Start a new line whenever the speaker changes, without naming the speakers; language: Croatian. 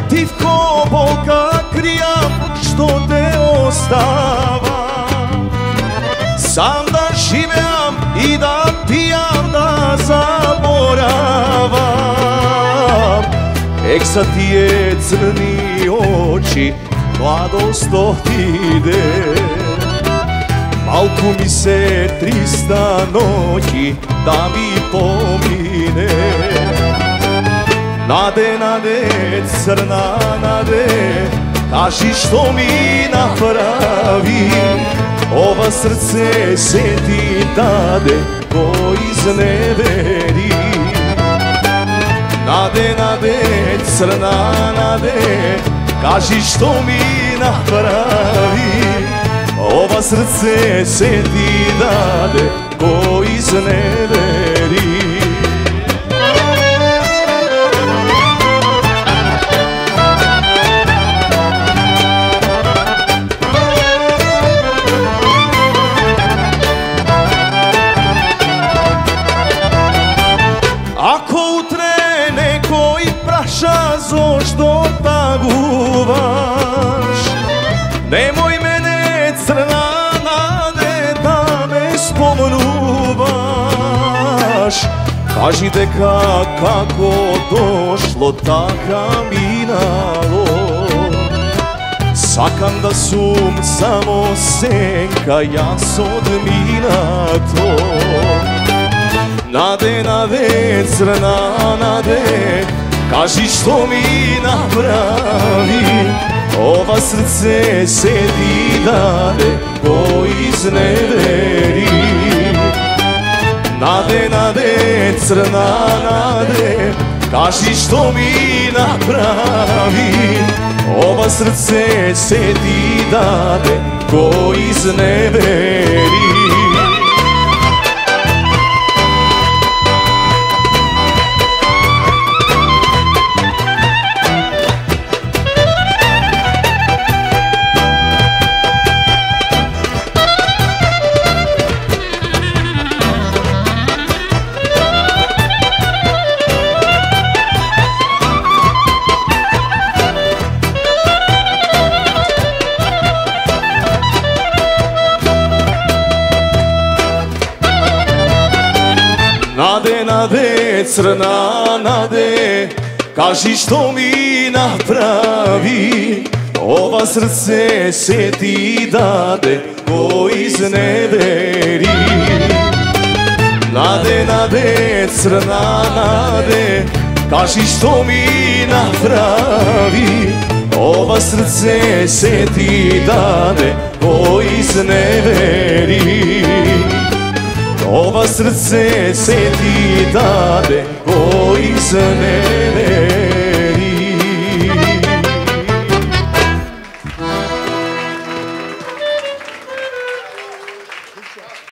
motiv ko bolka krijam što te ostava. Sam da živjam i da pijam, da zaboravam. Ek sad ti je crni oči, mladost otide. Malko mi se 300 noći da mi pomine. Nade, nade, crna nade, kaži što mi napravi. Ova srce se ti dade ko izneveri. Nade, nade, crna nade, kaži što mi napravi. Ova srce se ti dade ko izneveri. Ako utre neko i praša zašto taguvaš, nemoj mene crna nade da me spomenuvaš. Kaži deka kako došlo taka minalo. Sakam da sum samo senka, ja sodmina to. Nade, nade, crna nade, kaži što mi napravi. Ova srce se ti dade ko izneveri. Nade, nade, crna nade, kaži što mi napravi. Ova srce se ti dade ko izneveri. Nade, nade, crna nade, kaži što mi napravi. Ova srce se ti dade ko izneveri. Nade, nade, crna nade, kaži što mi napravi. Ova srce se ti dade ko izneveri. Ova srce se ti dade ko izneveri.